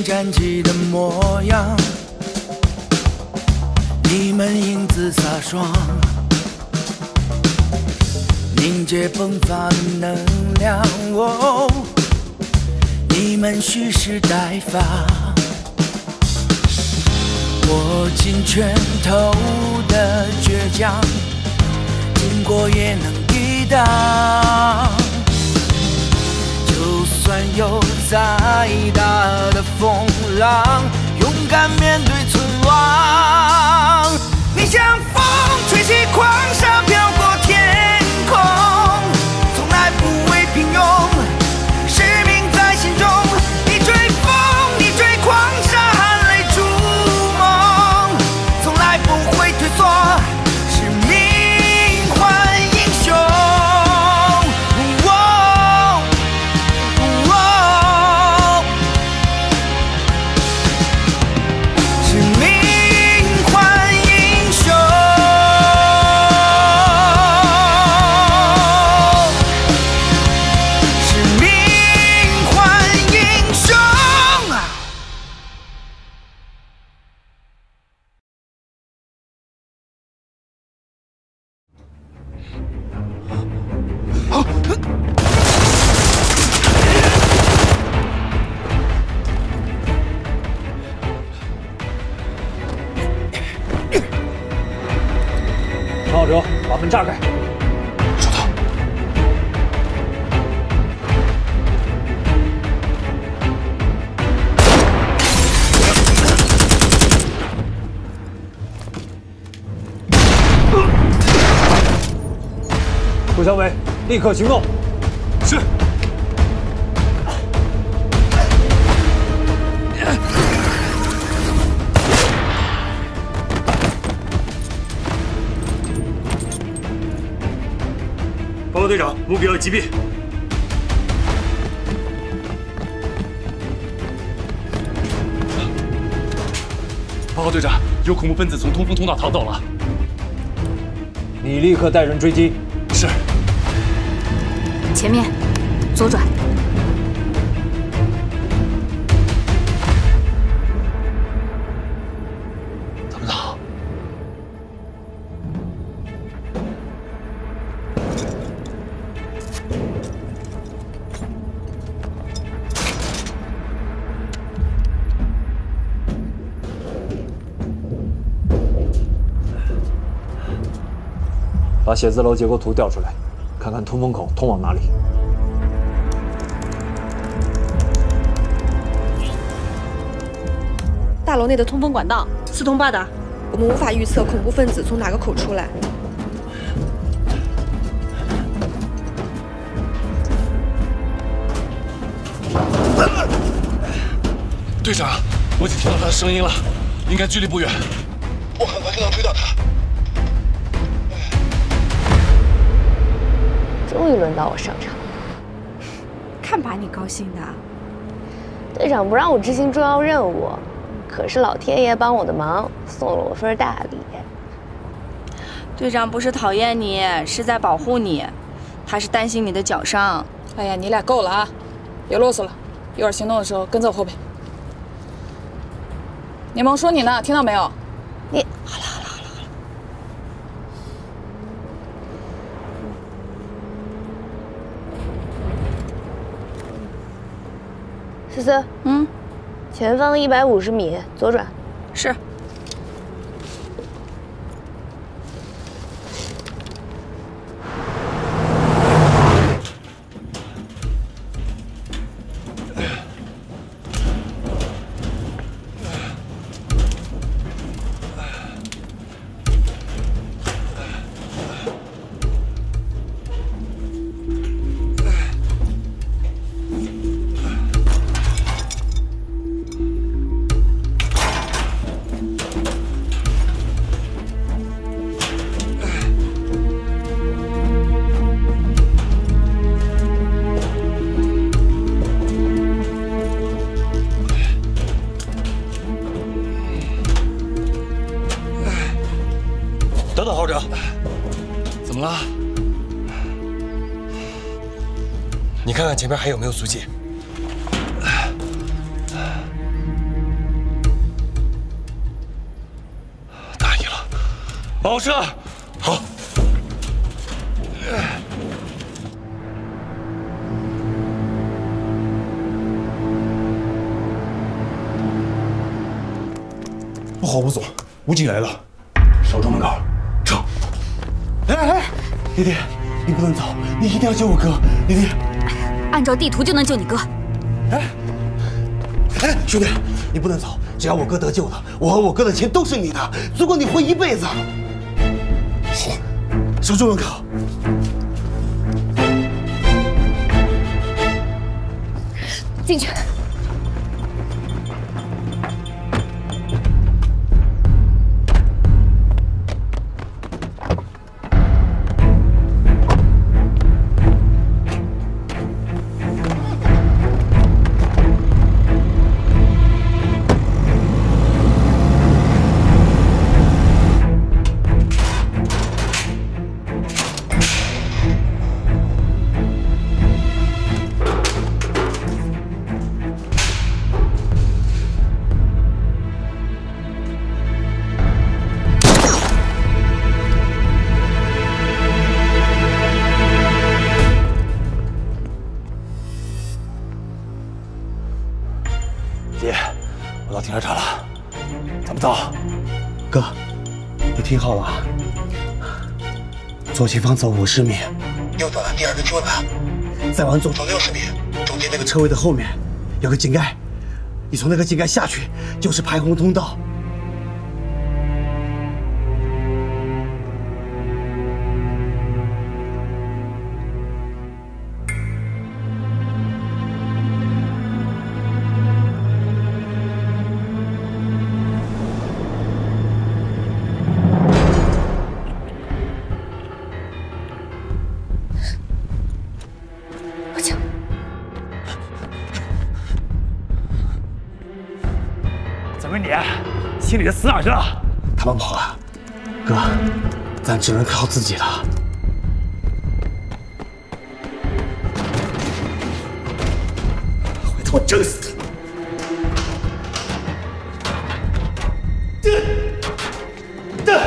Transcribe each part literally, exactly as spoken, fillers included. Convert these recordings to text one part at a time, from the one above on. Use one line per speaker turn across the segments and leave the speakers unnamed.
新战机的模样，你们英姿飒爽，凝结迸发的能量，哦，你们蓄势待发，握紧拳头的倔强，经过也能抵挡。 就算有再大的风浪，勇敢面对存亡。你像风吹起狂沙，飘过天空，从来不畏平庸，使命在心中。你追风，你追狂沙，含泪筑梦，从来不会退缩，使命换英雄。
陈浩哲，把门炸开！
收到。
顾小伟，立刻行动！
是。
报告队长，目标已击毙。
报告队长，有恐怖分子从通风通道逃走了。
你立刻带人追击。
是。
前面，左转。
他们好。
把写字楼结构图调出来，看看通风口通往哪里。
大楼内的通风管道四通八达，我们无法预测恐怖分子从哪个口出来。
队长，我已经听到他的声音了，应该距离不远，我很快就能追到他。
终于轮到我上场，
看把你高兴的！
队长不让我执行重要任务，可是老天爷帮我的忙，送了我份大礼。
队长不是讨厌你，是在保护你，他是担心你的脚伤。
哎呀，你俩够了啊，别啰嗦了，一会儿行动的时候跟在我后边。柠檬说你呢，听到没有？
你
好了好了好了好了。
思思，
嗯，
前方一百五十米左转。
是。
等等，浩哲，怎么了？你看看前面还有没有足迹？
保护车。好。
不好，吴总，武警来了，守住门口，撤！哎哎哎，丽丽，你不能走，你一定要救我哥，丽丽。
按照地图就能救你哥。
哎哎，兄弟，你不能走，只要我哥得救了，我和我哥的钱都是你的，足够你混一辈子。好，守住门口。
进去。
姐，我到停车场了，咱们走。哥，你听好了，左前方走五十米，右转第二个桌子，再往左走六十米，中间那个车位的后面有个井盖，你从那个井盖下去就是排洪通道。
怎么你心里的死哪儿去了？
他们跑了，哥，咱只能靠自己了。回头我整死他！这这。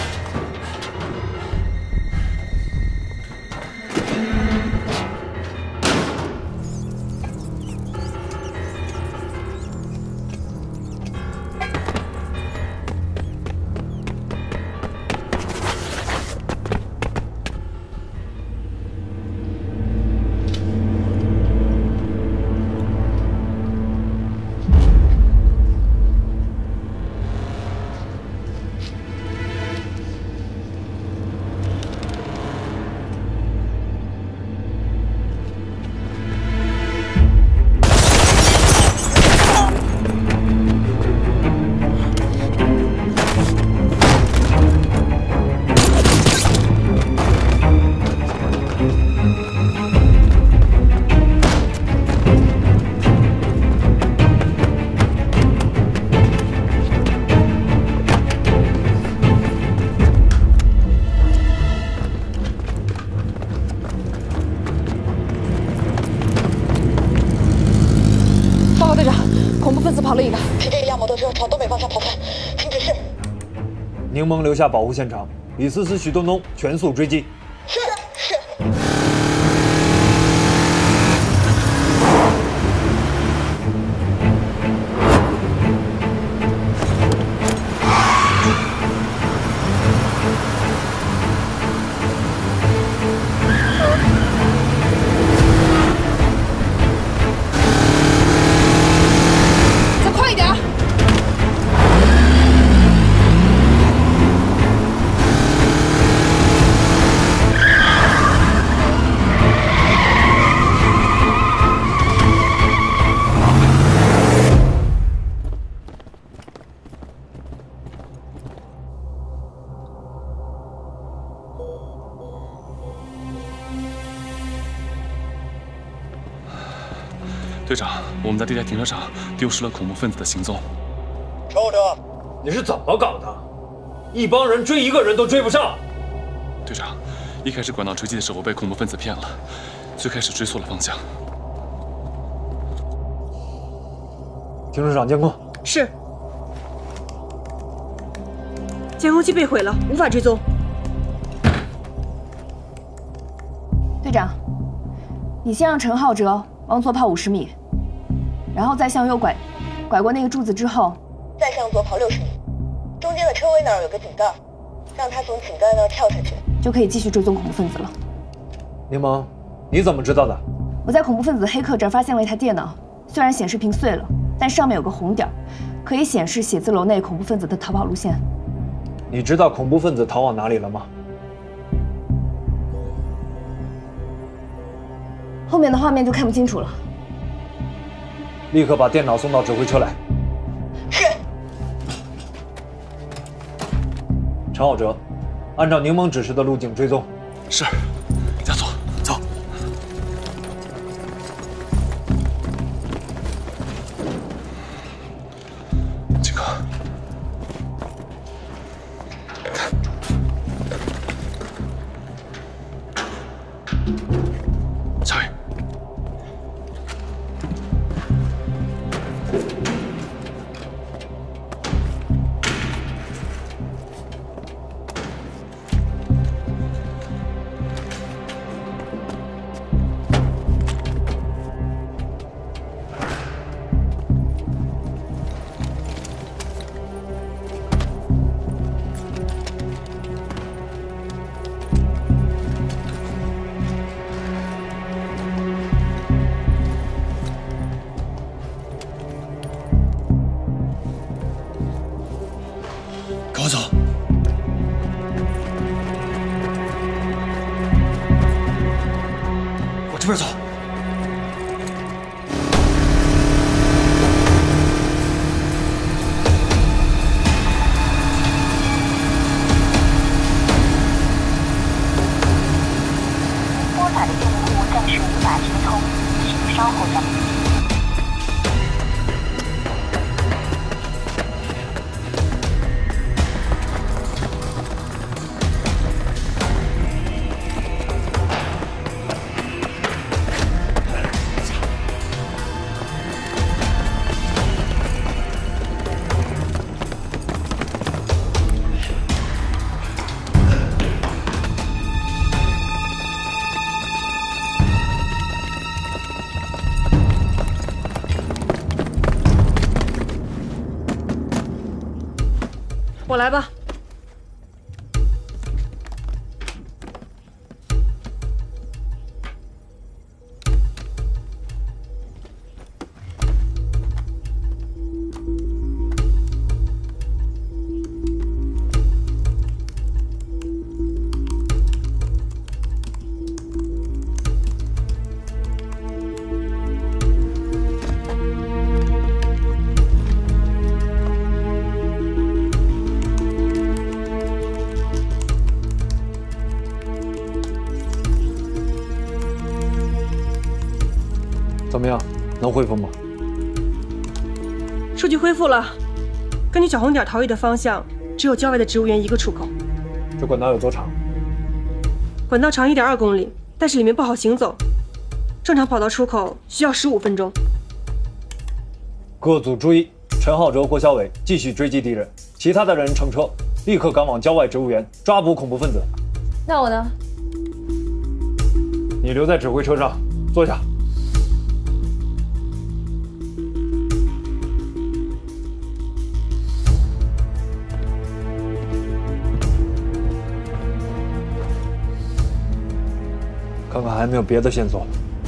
队长，恐怖分子跑了一个，
骑这辆摩托车朝东北方向逃窜，请指示。
柠檬留下保护现场，李思思、许东东全速追击。
是是。
队长，我们在地下停车场丢失了恐怖分子的行踪。
臭着，你是怎么搞的？一帮人追一个人都追不上。
队长，一开始管道追击的时候被恐怖分子骗了，最开始追错了方向。
停车场监控。
是。
监控器被毁了，无法追踪。
队长，你先让陈浩哲往左跑五十米，然后再向右拐，拐过那个柱子之后，
再向左跑六十米，中间的车位那儿有个井盖，让他从井盖那儿跳下去，
就可以继续追踪恐怖分子了。
柠檬，你怎么知道的？
我在恐怖分子黑客这儿发现了一台电脑，虽然显示屏碎了，但上面有个红点，可以显示写字楼内恐怖分子的逃跑路线。
你知道恐怖分子逃往哪里了吗？
后面的画面就看不清楚了。
立刻把电脑送到指挥车来。
是。
陈浩哲，按照柠檬指示的路径追踪。
是，加速，走。金哥，小雨。
跟我走。往这边走。
拨打的用户暂时无法接通，请稍后再联系。
我来吧。
怎么样，能恢复吗？
数据恢复了。根据小红点逃逸的方向，只有郊外的植物园一个出口。
这管道有多长？
管道长一点二公里，但是里面不好行走。正常跑到出口需要十五分钟。
各组注意，陈浩哲、郭小伟继续追击敌人，其他的人乘车立刻赶往郊外植物园抓捕恐怖分子。
那我呢？
你留在指挥车上，坐下。看看还有没有别的线索。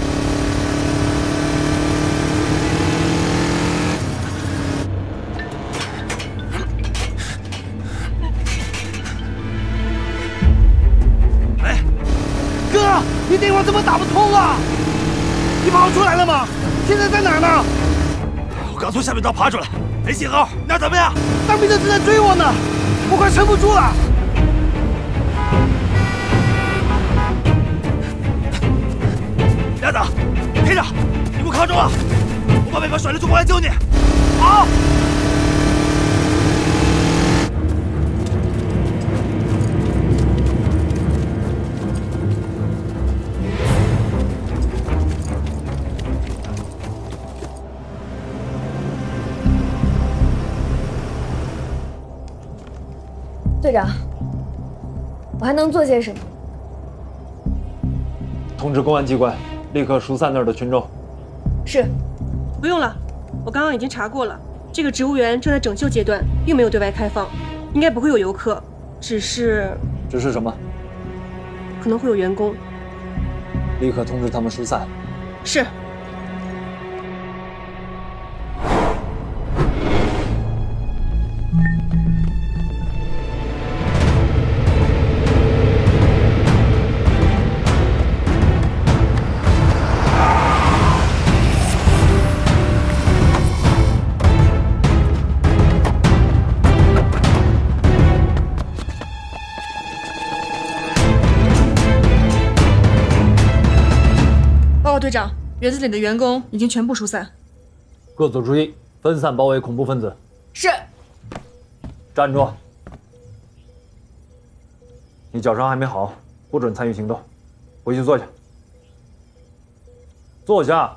哎，哥，你电话怎么打不通啊？你跑出来了吗？现在在哪儿呢？我刚从下水道爬出来，没信号。那怎么样？当兵的正在追我呢，我快撑不住了。鸭子，听着，你给我靠住了，我把尾巴甩了就过来救你。好。
队长，我还能做些什么？
通知公安机关，立刻疏散那儿的群众。
是。
不用了，我刚刚已经查过了，这个植物园正在整修阶段，并没有对外开放，应该不会有游客，只是……
只是什么？
可能会有员工。
立刻通知他们疏散。
是。
队长，园子里的员工已经全部疏散。
各组注意，分散包围恐怖分子。
是。
站住！你脚伤还没好，不准参与行动，回去坐下。坐下。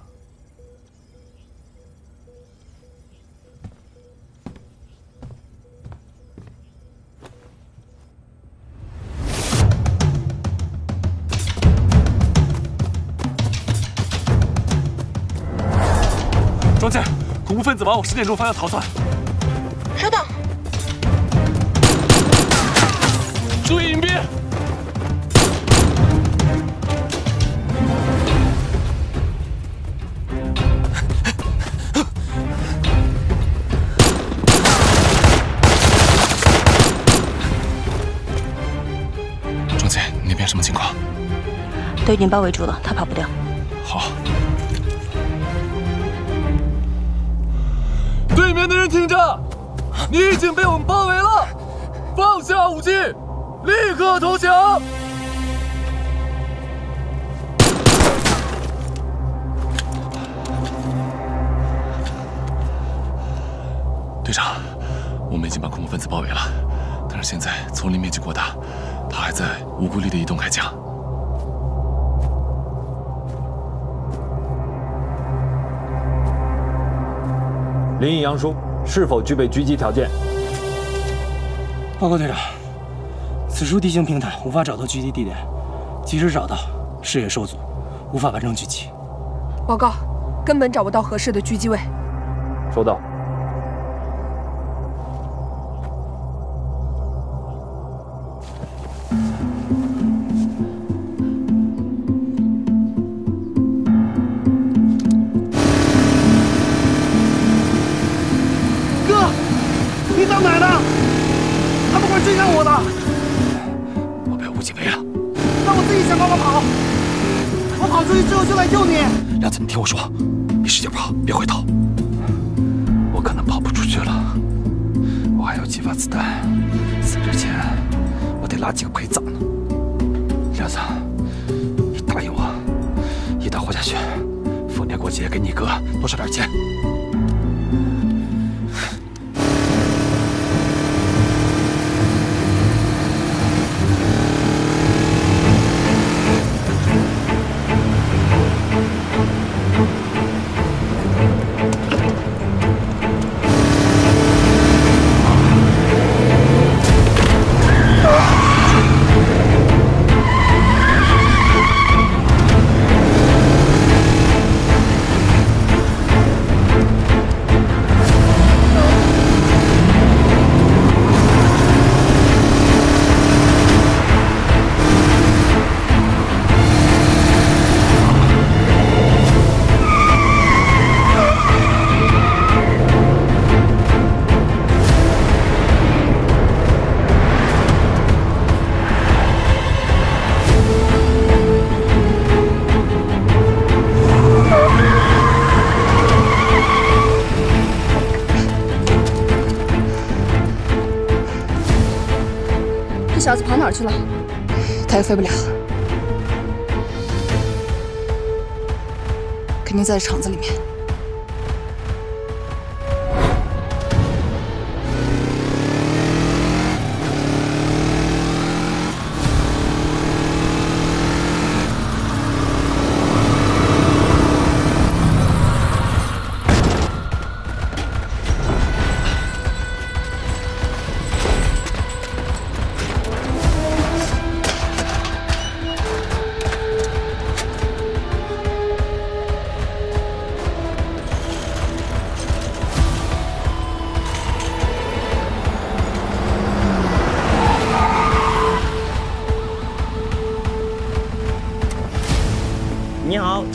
庄健，恐怖分子往我十点钟方向逃窜。
收到。
注意隐蔽。庄健，那边什么情况？
都已经包围住了，他跑不掉。
好。对面的人听着，你已经被我们包围了，放下武器，立刻投降！队长，我们已经把恐怖分子包围了，但是现在丛林面积过大，他还在无顾虑的移动开枪。
林毅杨叔是否具备狙击条件？
报告队长，此处地形平坦，无法找到狙击地点，即使找到，视野受阻，无法完成狙击。
报告，根本找不到合适的狙击位。
收到。
到哪呢？他们快追上我了！
我被武警围了，
那我自己想办法跑。我跑出去之后就来救你。
梁子，你听我说，你使劲跑，别回头。我可能跑不出去了，我还有几发子弹，死之前我得拉几个陪葬呢。梁子，你答应我，一旦活下去，逢年过节给你哥多少点钱。
小子跑哪儿去了？他也飞不了，肯定在厂子里面。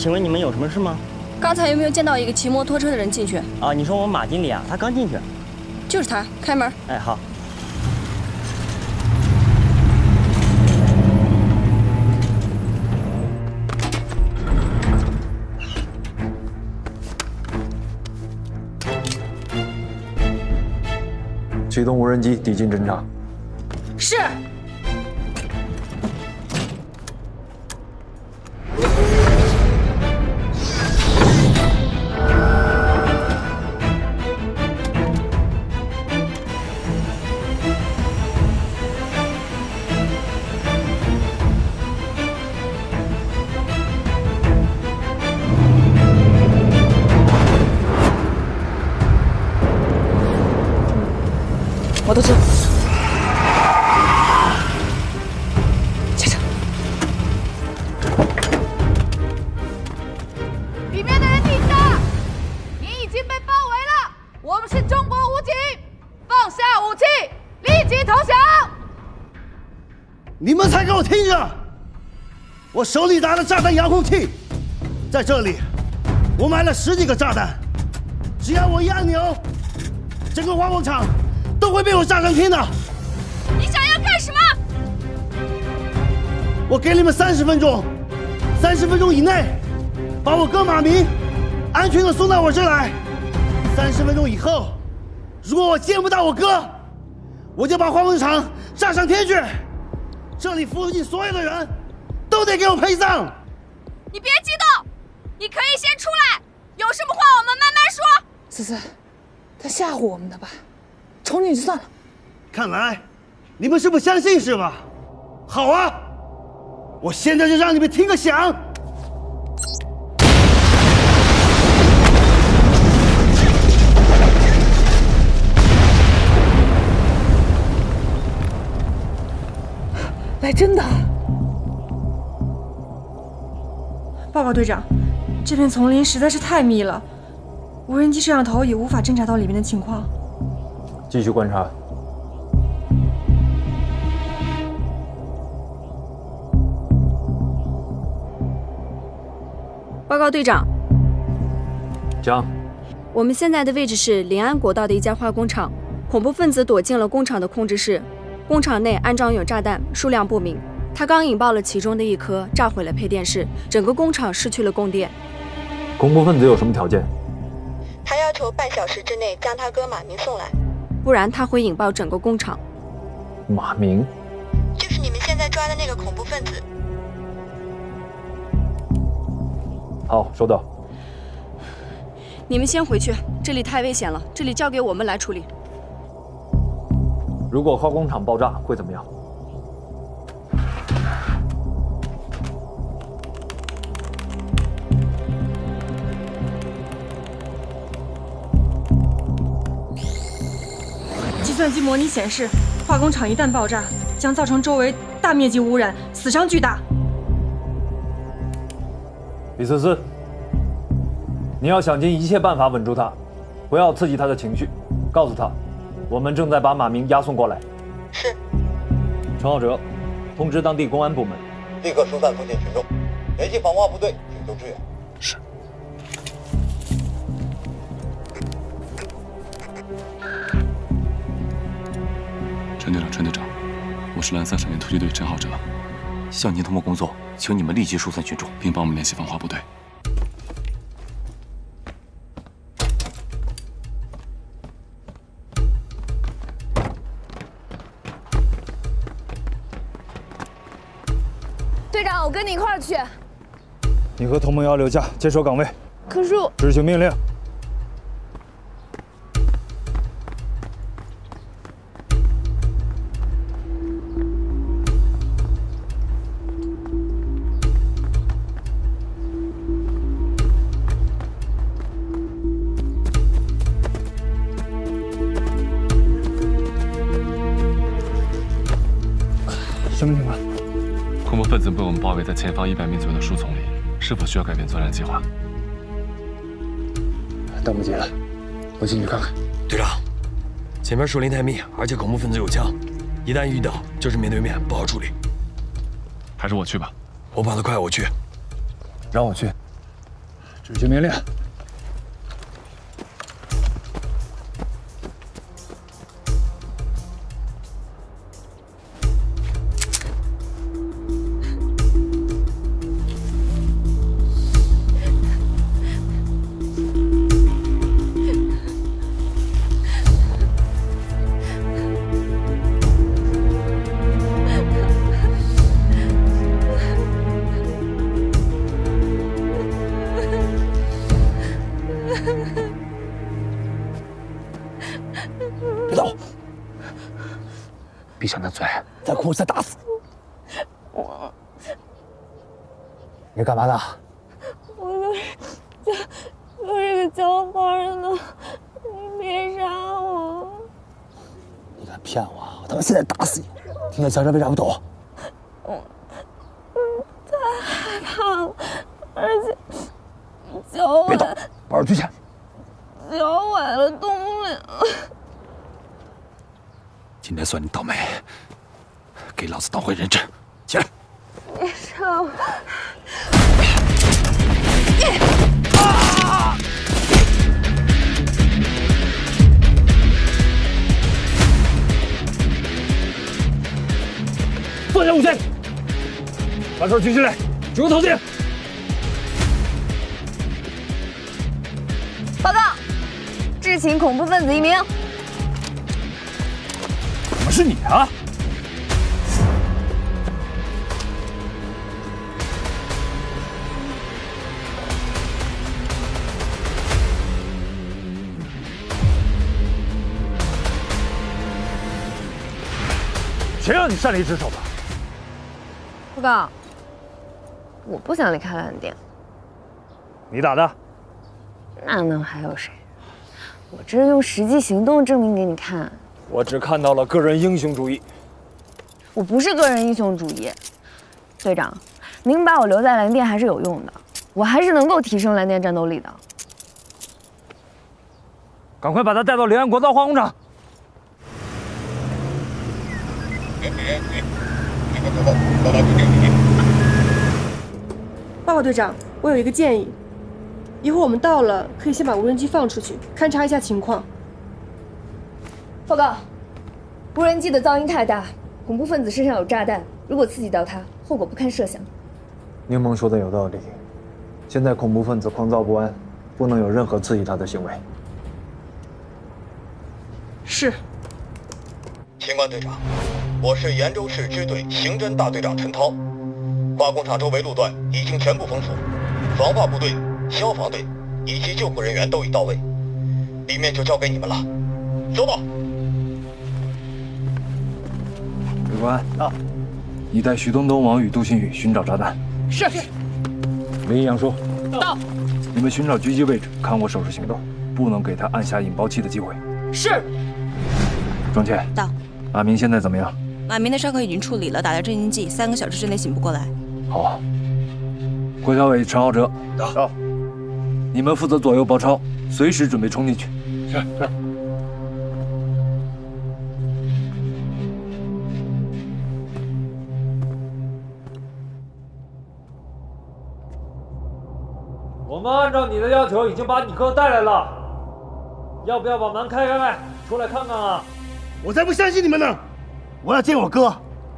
请问你们有什么事吗？
刚才有没有见到一个骑摩托车的人进去？
啊，你说我们马经理啊，他刚进去。
就是他，开门。
哎，好。
启动无人机抵近侦查。
是。
摩托车，下车。
里面的人听着，你已经被包围了。我们是中国武警，放下武器，立即投降。
你们才给我听着！我手里拿了炸弹遥控器，在这里，我买了十几个炸弹，只要我一按钮，整个化工厂都会被我炸成拼的。
你想要干什么？
我给你们三十分钟，三十分钟以内，把我哥马明安全的送到我这来。三十分钟以后，如果我见不到我哥，我就把化工厂炸上天去。这里附近所有的人都得给我陪葬。
你别激动，你可以先出来，有什么话我们慢慢说。
思思，他吓唬我们的吧？瞅你就算了。
看来你们是不相信是吧？好啊，我现在就让你们听个响。
来真的。
报告队长，这片丛林实在是太密了，无人机摄像头也无法侦查到里面的情况。
继续观察。
报告队长，
讲。
我们现在的位置是临安国道的一家化工厂，恐怖分子躲进了工厂的控制室，工厂内安装有炸弹，数量不明。他刚引爆了其中的一颗，炸毁了配电室，整个工厂失去了供电。
恐怖分子有什么条件？
他要求半小时之内将他哥马明送来，
不然他会引爆整个工厂。
马明，
就是你们现在抓的那个恐怖分子。
好，收到。
你们先回去，这里太危险了，这里交给我们来处理。
如果化工厂爆炸会怎么样？
计算机模拟显示，化工厂一旦爆炸，将造成周围大面积污染，死伤巨大。
李思思，你要想尽一切办法稳住他，不要刺激他的情绪，告诉他，我们正在把马明押送过来。
是。
陈浩哲，通知当地公安部门，
立刻疏散附近群众，联系防化部队请求支援。
是。陈队长，陈队长，我是蓝三省委突击队陈浩哲，
向您通报工作，请你们立即疏散群众，
并帮我们联系防化部队。
队长，我跟你一块儿去。
你和同盟要留下，坚守岗位。
可是我……
执行命令。什么情况？
恐怖分子被我们包围在前方一百米左右的树丛里，是否需要改变作战计划？
等不及了，我进去看看。
队长，前面树林太密，而且恐怖分子有枪，一旦遇到就是面对面，不好处理。
还是我去吧。
我跑得快，我去。
让我去。
执行命令。
别动！闭上那嘴，再哭我再打死你！
我，
你干嘛的？
我就是就就是个浇花的，你别杀我！
你敢骗我，我他妈现在打死你！听见枪声为啥不走？
我太害怕了，而且脚崴，
别动，保持居前。
脚崴了，动不了。
今天算你倒霉，给老子当回人质！起来！
别杀我！
啊！
放下武器，把手举起来，举过头顶。
报告，智擒恐怖分子一名。
怎么是你啊？谁让你擅离职守的？
报告，我不想离开蓝店。
你打的？
那能还有谁？我这是用实际行动证明给你看。
我只看到了个人英雄主义。
我不是个人英雄主义，队长，您把我留在蓝店还是有用的，我还是能够提升蓝店战斗力的。
赶快把他带到临安国道化工厂。
报告队长，我有一个建议，一会儿我们到了，可以先把无人机放出去，勘察一下情况。
报告，无人机的噪音太大，恐怖分子身上有炸弹，如果刺激到他，后果不堪设想。
柠檬说的有道理，现在恐怖分子狂躁不安，不能有任何刺激他的行为。
是。
秦关队长，我是延州市支队刑侦大队长陈涛。化工厂周围路段已经全部封锁，防化部队、消防队以及救护人员都已到位，里面就交给你们了。收到。
长官啊，你带徐东东、王宇、杜新宇寻找炸弹。
是。
林杨说
到。
你们寻找狙击位置，看我手势行动，不能给他按下引爆器的机会。
是。
庄倩
到。
马明现在怎么样？
马明的伤口已经处理了，打了镇静剂，三个小时之内醒不过来。
好。郭小伟、陈浩哲
到。到。
你们负责左右包抄，随时准备冲进去。
是是。
我们按照你的要求，已经把你哥带来了。要不要把门开开，出来看看啊？
我才不相信你们呢！我要见我哥。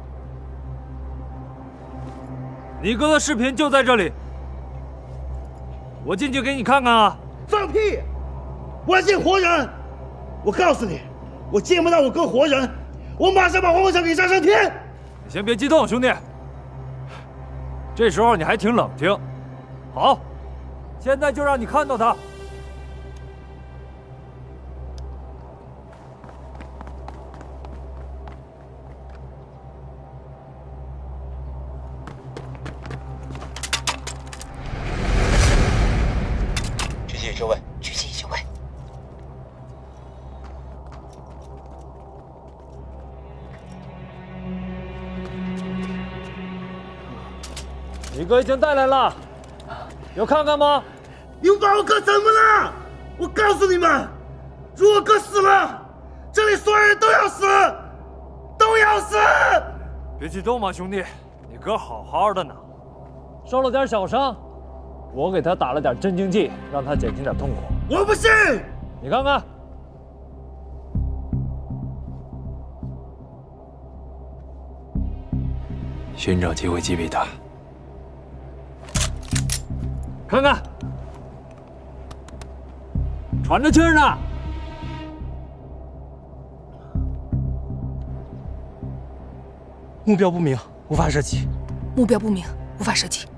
你哥的视频就在这里，我进去给你看看啊！
放屁！我要见活人！我告诉你，我见不到我哥活人，我马上把化工厂给炸上天！
你先别激动，兄弟。这时候你还挺冷静。好，现在就让你看到他。
举起就位，
举起就位。
你哥已经带来了，有看看吗？
你们把我哥怎么了？我告诉你们，如果哥死了，这里所有人都要死，都要死！
别激动嘛，兄弟，你哥好好的呢，受了点小伤， 我给他打了点镇静剂，让他减轻点痛苦。
我不信！
你看看，
寻找机会击毙他。
看看，喘着气儿呢。
目标不明，无法射击。
目标不明，无法射击。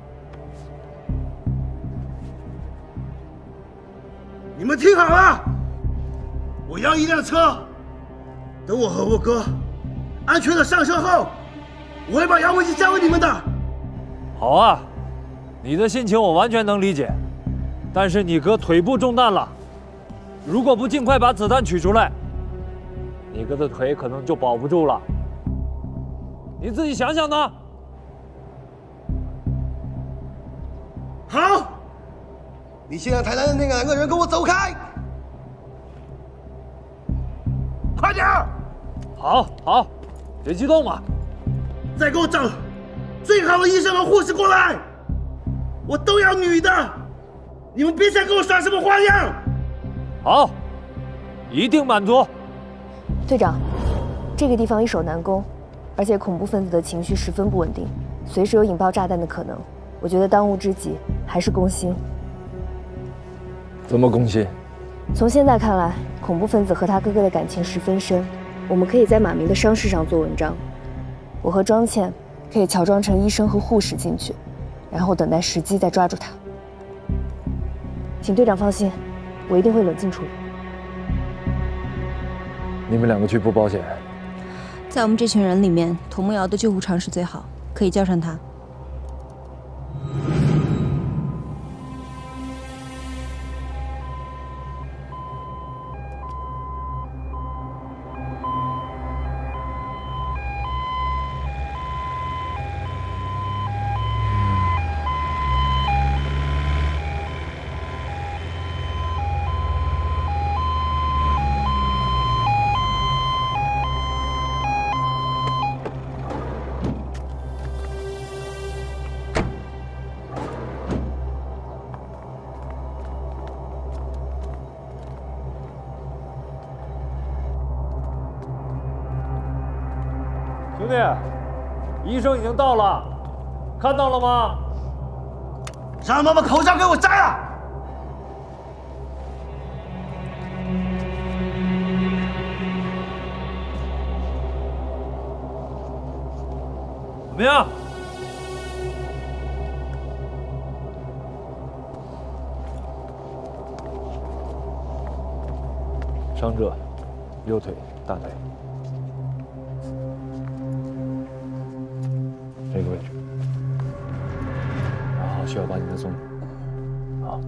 你们听好了，我要一辆车。等我和我哥安全的上车后，我会把遥控器交给你们的。
好啊，你的心情我完全能理解，但是你哥腿部中弹了，如果不尽快把子弹取出来，你哥的腿可能就保不住了。你自己想想呢。
好，你先让台南的那两个人跟我走开，快点！
好，好，别激动嘛。
再给我找最好的医生和护士过来，我都要女的，你们别想给我耍什么花样。
好，一定满足。
队长，这个地方易守难攻，而且恐怖分子的情绪十分不稳定，随时有引爆炸弹的可能。我觉得当务之急还是攻心。
怎么攻心？
从现在看来，恐怖分子和他哥哥的感情十分深。我们可以在马明的伤势上做文章，我和庄倩可以乔装成医生和护士进去，然后等待时机再抓住他。请队长放心，我一定会冷静处理。
你们两个去布保险。
在我们这群人里面，童梦瑶的救护常识最好，可以叫上他。
兄弟，医生已经到了，看到了吗？
让他们把口罩给我摘了！
怎么样？伤者，右腿、大腿。这个位置，然后需要把你们送。好，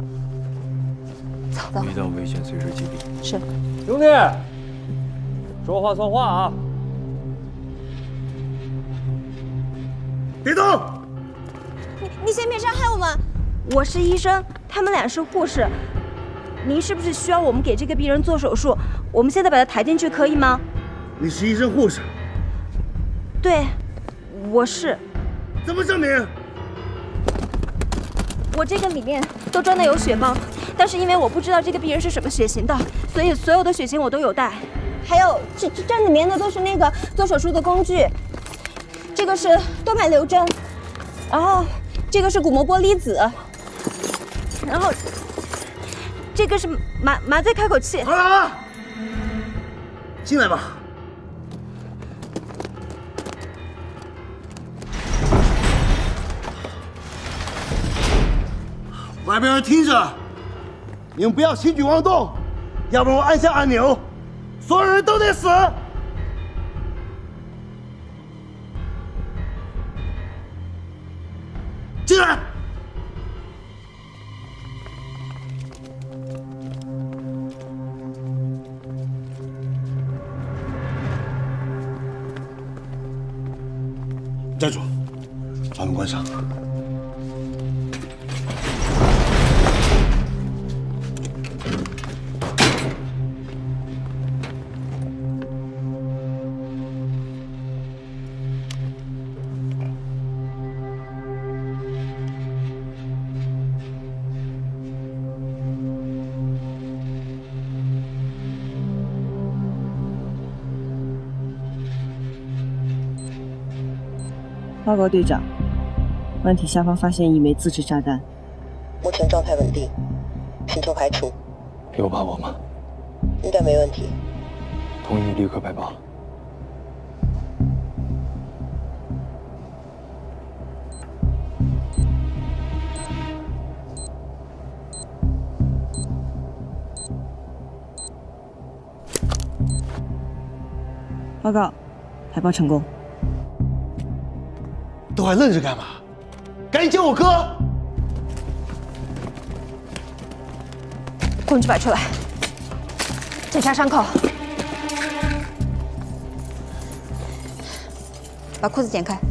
走的。
遇到危险随时击毙。
是。
兄弟，说话算话啊！
别动！
你你先别伤害我们！我是医生，他们俩是护士。您是不是需要我们给这个病人做手术？我们现在把他抬进去可以吗？
你是医生护士？
对。我是，
怎么证明？
我这个里面都装的有血帽，但是因为我不知道这个病人是什么血型的，所以所有的血型我都有带。还有这这这里面的都是那个做手术的工具，这个是动脉瘤针，然后这个是骨膜玻璃子，然后这个是麻麻醉开口器。
好了好了，进来吧。外边人听着，你们不要轻举妄动，要不然我按下按钮，所有人都得死。进来。站住，把门关上。
报告队长，湾体下方发现一枚自制炸弹，目前状态稳定，请求排除。
有把握吗？
应该没问题。
同意立刻派报。
报告，排报成功。
都还愣着干嘛？赶紧叫我哥！
工具摆出来，检查伤口，
把裤子剪开。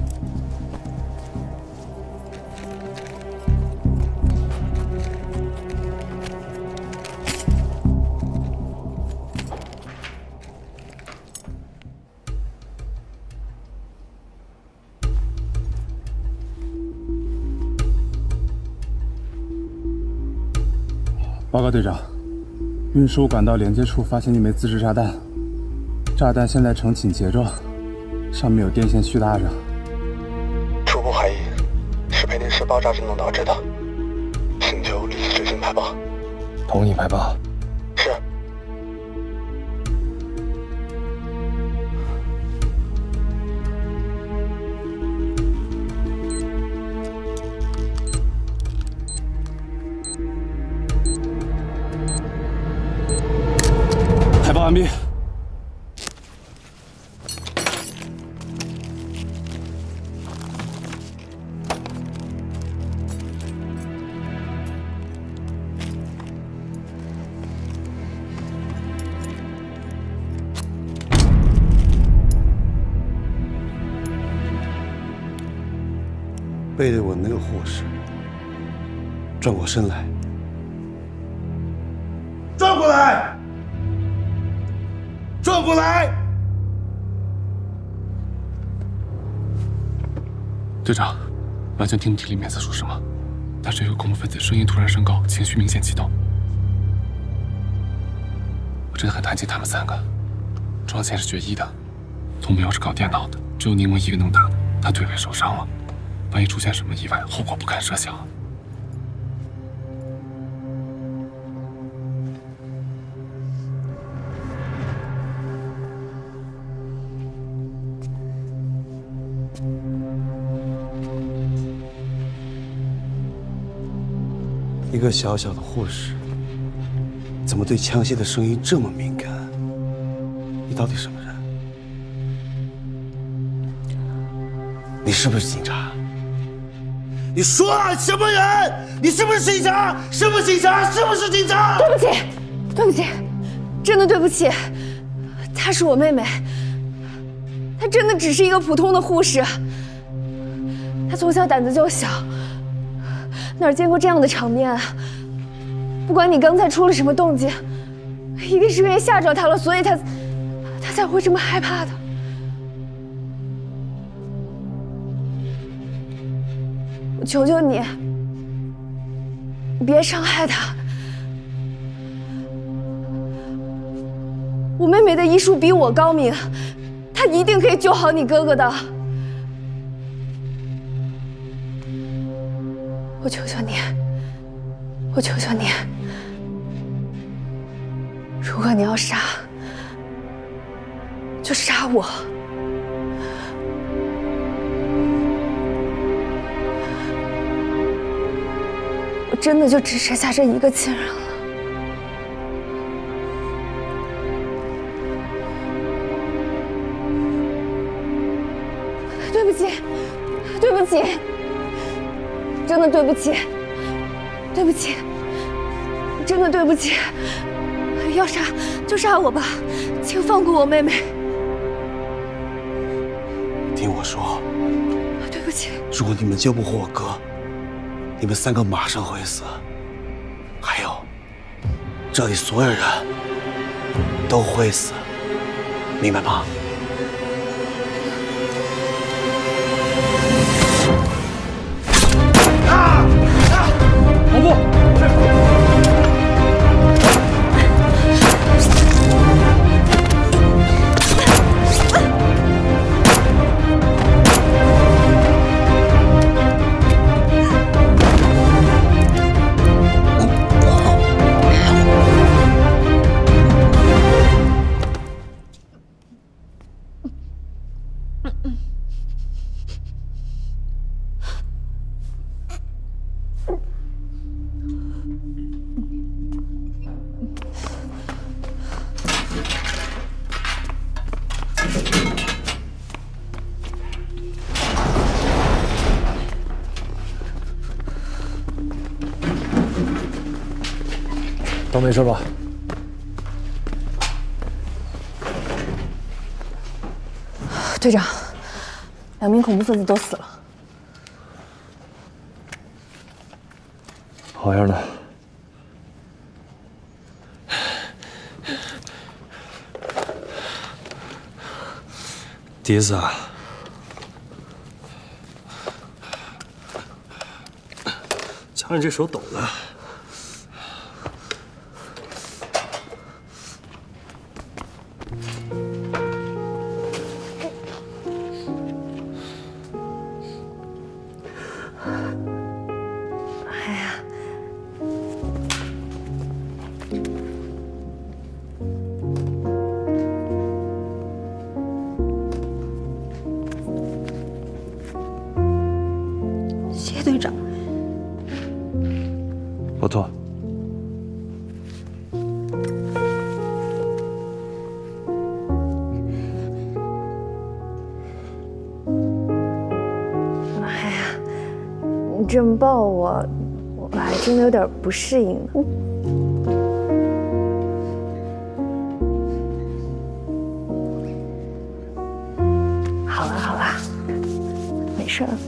报告队长，运输管道连接处发现一枚自制炸弹，炸弹现在呈紧结状，上面有电线虚搭着。
初步怀疑是配电室爆炸震动导致的，请求立即执行排报。
同意排报。
是。
排报完毕。
背对我那个护士，转过身来，转过来，转过来！
队长，完全听不清里面在说什么，但是有恐怖分子声音突然升高，情绪明显激动。我真的很担心他们三个。庄倩是决一的，童苗是搞电脑的，只有柠檬一个能打的，他腿被受伤了。万一出现什么意外，后果不堪设想。
一个小小的护士，怎么对枪械的声音这么敏感？你到底什么人？你是不是警察？你说啊，什么人？你是不是警察？是不是警察？是不是警察？
对不起，对不起，真的对不起。她是我妹妹，她真的只是一个普通的护士。她从小胆子就小，哪见过这样的场面啊？不管你刚才出了什么动静，一定是因为吓着她了，所以她，她才会这么害怕的。我求求你，你别伤害她。我妹妹的医术比我高明，她一定可以救好你哥哥的。我求求你，我求求你，如果你要杀，就杀我。我真的就只剩下这一个亲人了。对不起，对不起，真的对不起，对不起，真的对不起。要杀就杀我吧，请放过我妹妹。
听我说，
对不起。
如果你们救不活我哥，你们三个马上会死。还有，这里所有人都会死，明白吗？
跑步！ 都没事吧？
队长，两名恐怖分子都死了。
好样的！
迪斯啊，瞧你这手抖的。
谢队长，
不错。
哎呀，你这么抱我，我还真的有点不适应呢。好了好了，没事了。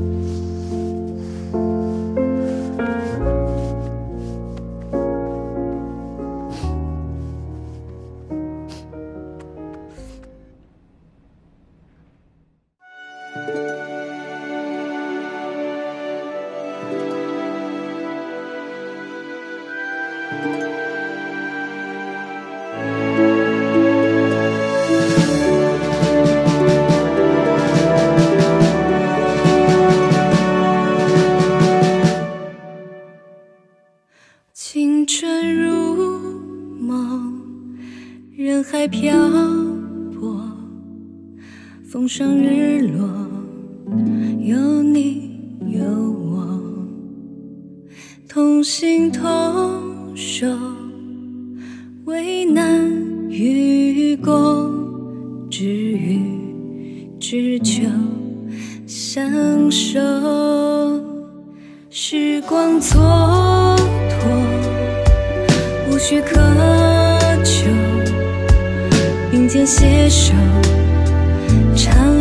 青春如梦，人海漂泊，风霜日落，有你有我，同心同手，为难与共，只欲只求相守，时光蹉跎。 无需苛求，并肩携手，长